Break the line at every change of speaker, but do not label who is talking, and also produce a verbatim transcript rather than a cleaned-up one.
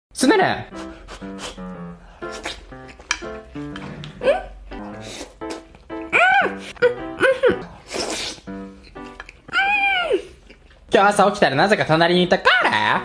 すめる。今日朝起きたらなぜか隣にいたから